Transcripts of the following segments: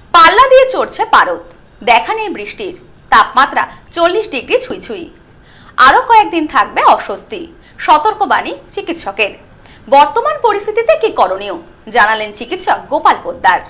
পাল্লা দিয়ে চড়ছে পারদ, দেখা নেই বৃষ্টির, তাপমাত্রা 40 ডিগ্রি ছুঁই। আরো কয়েকদিন থাকবে অস্বস্তি, সতর্কবাণী চিকিৎসকের। বর্তমান পরিস্থিতিতে কি করণীয় জানালেন চিকিৎসক গোপাল পোদ্দার।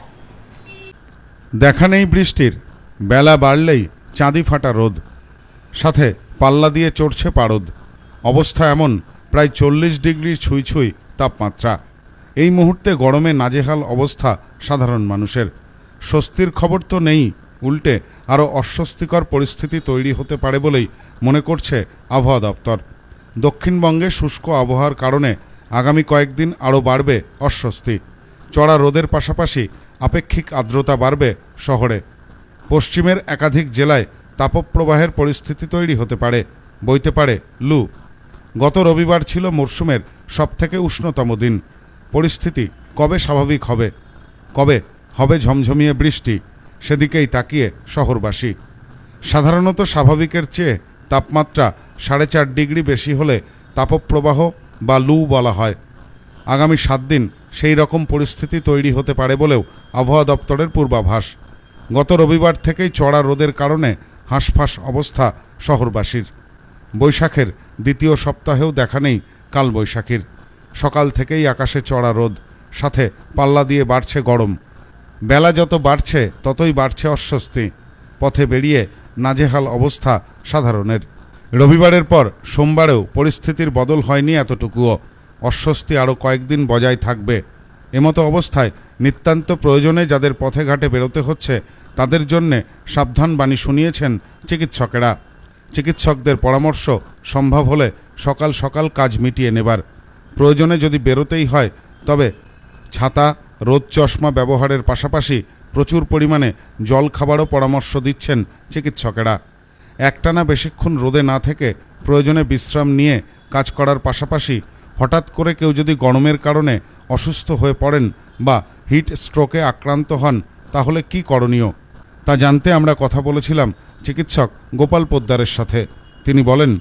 দেখা নেই বৃষ্টির, বেলা বাড়লেই চাঁদি ফাটা রোদ, সাথে পাল্লা দিয়ে চড়ছে পারদ। অবস্থা এমন, প্রায় 40 ডিগ্রি ছুঁই তাপমাত্রা। এই মুহূর্তে গরমে নাজেহাল অবস্থা সাধারণ মানুষের। স্বস্তির খবর তো নেই, উল্টে আরও অস্বস্তিকর পরিস্থিতি তৈরি হতে পারে বলেই মনে করছে আবহাওয়া দপ্তর। দক্ষিণবঙ্গে শুষ্ক আবহাওয়ার কারণে আগামী কয়েকদিন আরও বাড়বে অস্বস্তি। চড়া রোদের পাশাপাশি আপেক্ষিক আর্দ্রতা বাড়বে শহরে। পশ্চিমের একাধিক জেলায় তাপপ্রবাহের পরিস্থিতি তৈরি হতে পারে, বইতে পারে লু। গত রবিবার ছিল মরশুমের সবথেকে উষ্ণতম দিন। পরিস্থিতি কবে স্বাভাবিক হবে, কবে হবে ঝমঝমিয়ে বৃষ্টি, সেদিকেই তাকিয়ে শহরবাসী। সাধারণত স্বাভাবিকের চেয়ে তাপমাত্রা 4.5 ডিগ্রি বেশি হলে তাপপ্রবাহ বা লু বলা হয়। আগামী 7 দিন সেই রকম পরিস্থিতি তৈরি হতে পারে বলেও আবহাওয়া দপ্তরের পূর্বাভাস। গত রবিবার থেকেই চড়া রোদের কারণে হাঁসফাঁস অবস্থা শহরবাসীর। বৈশাখের দ্বিতীয় সপ্তাহেও দেখা নেই কালবৈশাখীর। সকাল থেকেই আকাশে চড়া রোদ, সাথে পাল্লা দিয়ে বাড়ছে গরম। বেলা যত বাড়ছে ততই বাড়ছে অস্বস্তি। পথে বেরিয়ে নাজেহাল অবস্থা সাধারণের। রবিবারের পর সোমবারেও পরিস্থিতির বদল হয়নি এতটুকুও। অস্বস্তি আরও কয়েকদিন বজায় থাকবে। এমতো অবস্থায় নিতান্ত প্রয়োজনে যাদের পথে ঘাটে বেরোতে হচ্ছে তাদের জন্যে সাবধান বাণী শুনিয়েছেন চিকিৎসকেরা। চিকিৎসকদের পরামর্শ সম্ভব হলে সকাল সকাল কাজ মিটিয়ে নেবার। প্রয়োজনে যদি বেরোতেই হয় তবে ছাতা, রোদ চশমা ব্যবহারের পাশাপাশি প্রচুর পরিমাণে জল খাবারও পরামর্শ দিচ্ছেন চিকিৎসকেরা। একটানা বেশিক্ষণ রোদে না থেকে প্রয়োজনে বিশ্রাম নিয়ে কাজ করার পাশাপাশি হঠাৎ করে কেউ যদি গরমের কারণে অসুস্থ হয়ে পড়েন বা হিট স্ট্রোকে আক্রান্ত হন তাহলে কি করণীয় তা জানতে আমরা কথা বলেছিলাম চিকিৎসক গোপাল পোদ্দারের সাথে। তিনি বলেন,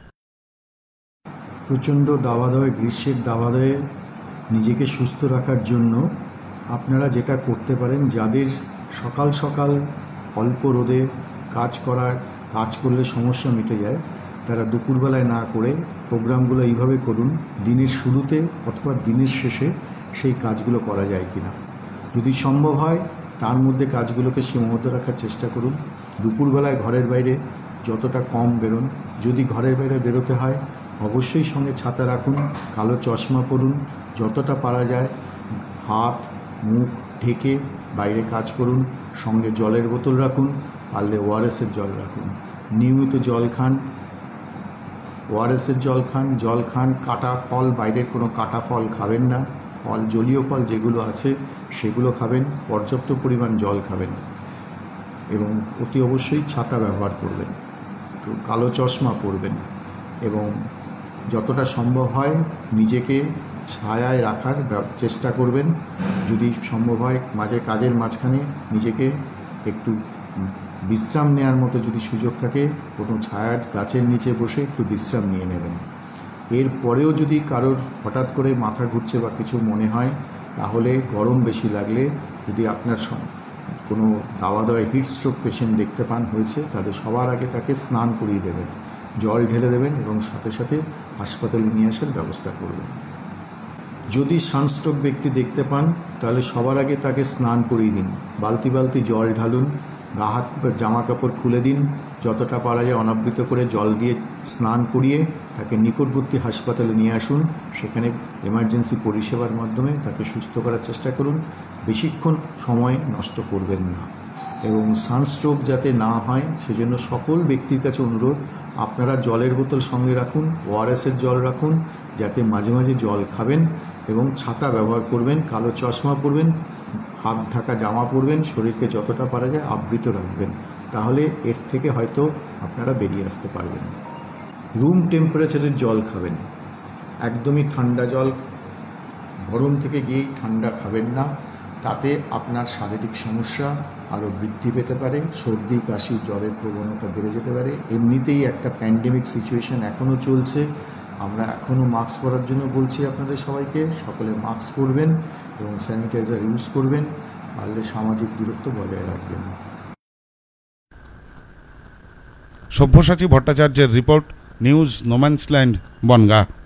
প্রচণ্ড দাবাদয়ে, গ্রীষ্মের দাবাদয়ে নিজেকে সুস্থ রাখার জন্য আপনারা যেটা করতে পারেন, যাদের সকাল সকাল অল্প রোদে কাজ করলে সমস্যা মিটে যায়, তারা দুপুরবেলায় না করে প্রোগ্রামগুলো এইভাবে করুন, দিনের শুরুতে অথবা দিনের শেষে সেই কাজগুলো করা যায় কিনা। যদি সম্ভব হয় তার মধ্যে কাজগুলোকে সীমাবদ্ধ রাখার চেষ্টা করুন। দুপুরবেলায় ঘরের বাইরে যতটা কম বেরোন। যদি ঘরের বাইরে বেরোতে হয় অবশ্যই সঙ্গে ছাতা রাখুন, কালো চশমা পরুন। যতটা পারা যায় হাত মুখ ঢেকে বাইরে কাজ করুন। সঙ্গে জলের বোতল রাখুন, পারলে ওআরএসের জল রাখুন। নিয়মিত জল খান, ওআরএসের জল খান। কাটা ফল, বাইরের কোনো কাটা ফল খাবেন না। ফল, জলীয় ফল যেগুলো আছে সেগুলো খাবেন। পর্যাপ্ত পরিমাণ জল খাবেন এবং অতি অবশ্যই ছাতা ব্যবহার করবেন। কালো চশমা পরবেন এবং যতটা সম্ভব হয় নিজেকে ছায়ায় রাখার চেষ্টা করবেন। যদি সম্ভব হয় কাজের মাঝখানে নিজেকে একটু বিশ্রাম নেওয়ার মতো যদি সুযোগ থাকে কোনো ছায়ার গাছের নিচে বসে একটু বিশ্রাম নিয়ে নেবেন। এরপরেও যদি কারোর হঠাৎ করে মাথা ঘুরছে বা কিছু মনে হয়, তাহলে গরম বেশি লাগলে যদি আপনার কোনো দাওয়াদয় হিট স্ট্রোক পেশেন্ট দেখতে পান হয়েছে, তাদের সবার আগে তাকে স্নান করিয়ে দেবেন, জল ঢেলে দেবেন এবং সাথে সাথে হাসপাতালে নিয়ে আসার ব্যবস্থা করবেন। যদি সানস্ট্রোক ব্যক্তি দেখতে পান তাহলে সবার আগে তাকে স্নান করিয়ে দিন। বালতি বালতি জল ঢালুন, গা হাত জামা কাপড় খুলে দিন। যতটা পারা যায় অনাবৃত করে জল দিয়ে স্নান করিয়ে তাকে নিকটবর্তী হাসপাতালে নিয়ে আসুন। সেখানে এমার্জেন্সি পরিষেবার মাধ্যমে তাকে সুস্থ করার চেষ্টা করুন। বেশিক্ষণ সময় নষ্ট করবেন না এবং সানস্ট্রোক যাতে না হয় সেজন্য সকল ব্যক্তির কাছে অনুরোধ, আপনারা জলের বোতল সঙ্গে রাখুন, ওআরএসের জল রাখুন, যাতে মাঝে মাঝে জল খাবেন এবং ছাতা ব্যবহার করবেন। কালো চশমা পরবেন, হাত ঢাকা জামা পরবেন, শরীরকে যতটা পারা যায় আবৃত রাখবেন, তাহলে এর থেকে হয়তো আপনারা বেরিয়ে আসতে পারবেন। রুম টেম্পারেচারের জল খাবেন, একদমই ঠান্ডা জল, গরম থেকে গিয়েই ঠান্ডা খাবেন না, তাতে আপনার শারীরিক সমস্যা আরও বৃদ্ধি পেতে পারে। সর্দি কাশি জ্বরের প্রবণতা বেড়ে যেতে পারে। এমনিতেই একটা প্যান্ডেমিক সিচুয়েশন এখনও চলছে, আমরা এখনও মাস্ক পরার জন্য বলছি আপনাদের সবাইকে, সকলে মাস্ক পরবেন এবং স্যানিটাইজার ইউজ করবেন, পারলে সামাজিক দূরত্ব বজায় রাখবেন। সব্যসাচী ভট্টাচার্যের রিপোর্ট, নিউজ নোম্যান্সল্যান্ড, বনগাঁ।